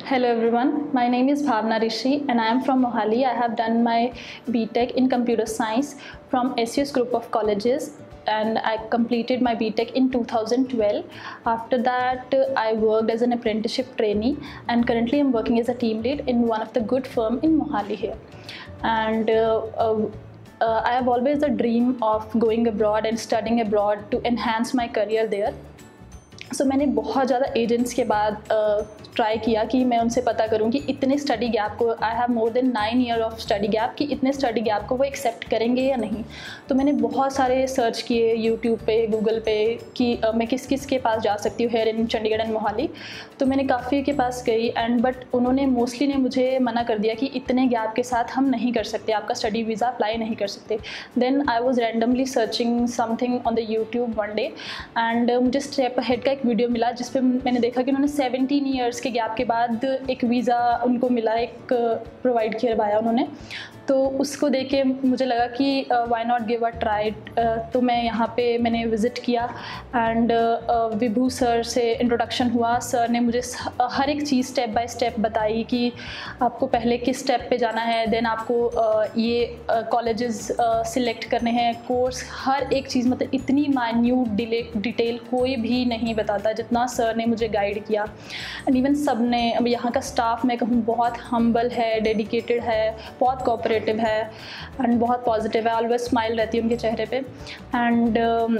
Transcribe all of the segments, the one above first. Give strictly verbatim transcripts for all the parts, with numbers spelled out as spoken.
Hello everyone, my name is Bhavna Rishi and I am from Mohali. I have done my B Tech in Computer Science from S U S Group of Colleges and I completed my B Tech in two thousand twelve. After that, I worked as an apprenticeship trainee and currently I'm working as a team lead in one of the good firm in Mohali here. And uh, uh, uh, I have always a dream of going abroad and studying abroad to enhance my career there. So so, मैंने बहुत ज़्यादा agents के बाद try uh, किया कि मैं उनसे पता करूं कि इतने स्टडी गैप को, I have more than nine year of study gap, कि इतने स्टडी गैप को वो एक्सेप्ट करेंगे या नहीं. तो मैंने बहुत सारे सर्च किए यूट्यूब पे, गूगल पे कि uh, मैं किस किस के पास जा सकती हूँ here in Chandigarh and Mohali. तो मैंने काफ़ी के पास गई एंड बट उन्होंने मोस्टली ने मुझे मना कर दिया कि इतने गैप के साथ हम नहीं कर सकते, आपका स्टडी वीज़ा अप्लाई नहीं कर सकते. Then I was randomly searching something on the YouTube one day and मुझे स्टेप अहेड का एक वीडियो मिला जिस पे मैंने देखा कि उन्होंने सेवनटीन ईयर्स के गैप के बाद एक वीज़ा उनको मिला, एक प्रोवाइड करवाया उन्होंने. तो उसको देख के मुझे लगा कि why not give a try. तो मैं यहाँ पे मैंने विज़िट किया एंड uh, विभू सर से इंट्रोडक्शन हुआ. सर ने मुझे हर एक चीज़ स्टेप बाय स्टेप बताई कि आपको पहले किस स्टेप पे जाना है, देन आपको uh, ये कॉलेजेस सिलेक्ट करने हैं, कोर्स, हर एक चीज़. मतलब इतनी माइन्यूट डिटेल कोई भी नहीं बताता जितना सर ने मुझे गाइड किया. एंड इवन सब ने, अब यहाँ का स्टाफ मैं कहूँ बहुत हम्बल है, डेडिकेटेड है, बहुत कोऑपरेटिव है एंड बहुत पॉजिटिव है. ऑलवेज स्माइल रहती है उनके चेहरे पे. एंड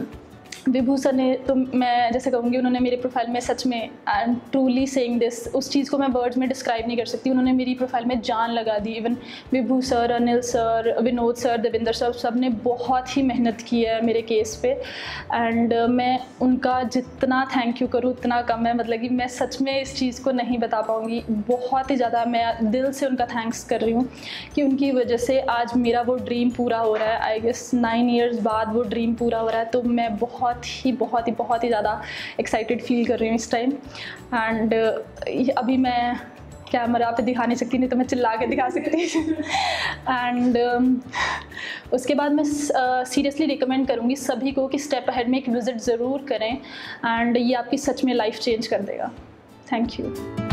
विभू सर ने, तो मैं जैसे कहूँगी, उन्होंने मेरे प्रोफाइल में सच में, I am truly saying this, उस चीज़ को मैं वर्ड्स में डिस्क्राइब नहीं कर सकती. उन्होंने मेरी प्रोफाइल में जान लगा दी. Even Vibhu sir, Anil sir, Vinod sir, Devendra sir, सब ने बहुत ही मेहनत की है मेरे केस पे. एंड uh, मैं उनका जितना थैंक यू करूँ उतना कम है. मतलब कि मैं सच में इस चीज़ को नहीं बता पाऊँगी. बहुत ही ज़्यादा मैं दिल से उनका थैंक्स कर रही हूँ कि उनकी वजह से आज मेरा वो ड्रीम पूरा हो रहा है. आई गेस नाइन ईयर्स बाद वो ड्रीम पूरा हो रहा है. तो मैं बहुत ही बहुत ही बहुत ही ज़्यादा एक्साइटेड फील कर रही हूँ इस टाइम. एंड uh, अभी मैं कैमरा पे दिखा नहीं सकती, नहीं तो मैं चिल्ला के दिखा सकती. एंड um, उसके बाद मैं सीरियसली uh, रिकमेंड करूँगी सभी को कि स्टेप अहेड में एक विज़िट ज़रूर करें एंड ये आपकी सच में लाइफ चेंज कर देगा. Thank you.